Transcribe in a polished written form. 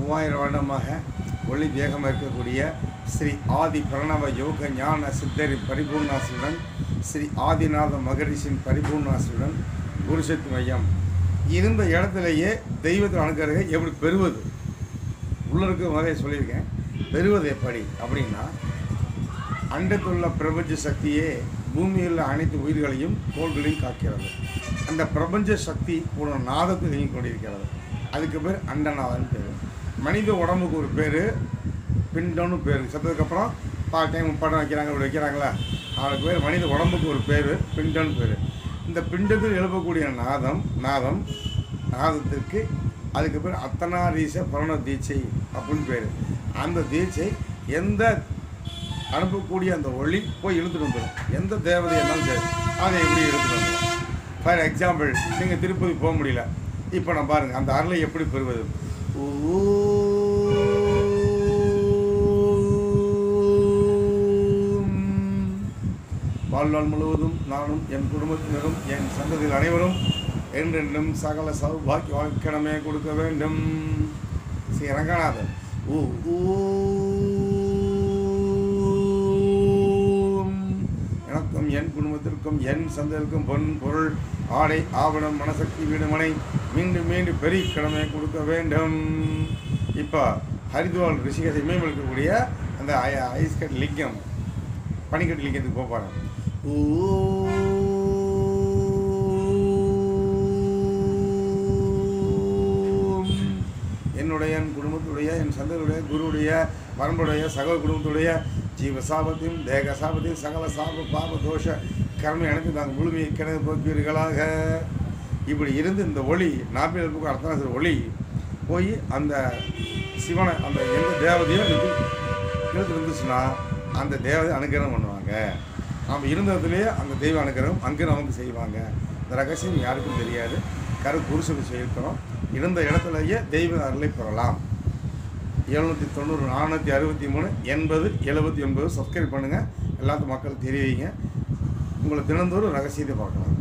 3000 வருடமாக ஒளி தேகமாக இருக்கக்கூடிய ஸ்ரீ ஆதி பிரணவ யோக ஞான சித்தரி பரிபூர்ணாசுடன் ஸ்ரீ ஆதிநாத மகரிஷின் பரிபூர்ணாசுடன் குருசக்தி மையம் இருந்த இடத்துலையே தெய்வத்தை அணுகிறத எப்படி பெறுவது உள்ள இருக்க மாதிரி சொல்லியிருக்கேன். பெறுவது எப்படி அப்படின்னா, அண்டத்துள்ள பிரபஞ்ச சக்தியே பூமியில் அனைத்து உயிர்களையும் தோள்களையும் காக்கிறது. அந்த பிரபஞ்ச சக்தி ஒரு நாதத்தை இயங்கிக் கொண்டிருக்கிறது. அதுக்கு பேர் அண்டநாதன் பேர். மனித உடம்புக்கு ஒரு பேர் பிண்டம்னு பேர். சத்ததுக்கப்புறம் டைம் படம் வைக்கிறாங்க, இப்படி வைக்கிறாங்களா, அவனுக்கு பேர் மனித உடம்புக்கு ஒரு பேர் பிண்டம்னு பேர். இந்த பிண்டத்தில் எழுப்பக்கூடிய நாதத்திற்கு அதுக்கு பேர் அத்தனாரீச பரண தீட்சை அப்படின்னு பேர். அந்த தீட்சை எந்த அனுப்பக்கூடிய அந்த ஒளி போய் இழுத்துட்டு வந்துடும். எந்த தேவதை என்னாலும் சரி அதை எப்படி இழுத்துட்டு வந்துடும். ஃபார் எக்ஸாம்பிள், நீங்கள் திருப்பதி போக முடியல, இப்போ நான் பாருங்கள் அந்த அருளை எப்படி பெறுவது. வாழ்நாள் முழுவதும் நானும் என் குடும்பத்தினரும் என் சந்ததியில் அனைவரும் என்றென்றும் சகல சௌபாக்கிய வாழ்க்கணமே கொடுக்க வேண்டும். ஸ்ரீ ரங்கநாதன். எனக்கும் என் குடும்பத்திற்கும் என் சந்ததிக்கும் பொன் பொருள் ஆடை ஆவணம் மனசக்தி வீடுமனை மீண்டும் மீண்டும் பெரிய கடமை கொடுக்க வேண்டும். இப்போ ஹரித்வார் ரிஷிகேஷை மேம்படுத்தக்கூடிய அந்த ஐஸ்கட் லிங்கம் பனிக்கட்டு லிங்கத்துக்கு போப்பாங்க. என்னுடைய என் குடும்பத்துடைய என் சந்ததியுடைய குருவுடைய வரம்புடைய சகல குடும்பத்துடைய ஜீவ சாபத்தையும் தேக சாபத்தையும் சகல சாப பாப தோஷ கர்ம எனக்கு நாங்கள் முழுமையை கிணறு போக்குவீர்களாக. இப்படி இருந்து இந்த ஒளி 40 பேருக்கு அர்த்தம் ஒளி போய் அந்த சிவனை அந்த எந்த தேவதையோ இழுத்து இருந்துச்சுன்னா அந்த தேவதை அனுகிரகம் பண்ணுவாங்க. நாம் இருந்ததுலேயே அந்த தெய்வ அனுகிரகம் அங்கே நமக்கு செய்வாங்க. இந்த ரகசியம் யாருக்கும் தெரியாது. குருசுக்கு செய்கிறோம். இருந்த இடத்துலையே தெய்வ அருளை பெறலாம். 790 463 80 79 சப்ஸ்கிரைப் பண்ணுங்கள். எல்லாத்துக்கும் மக்கள் தெரிவிங்க. உங்களை தினந்தோறும் ரகசியத்தை பார்க்கலாம்.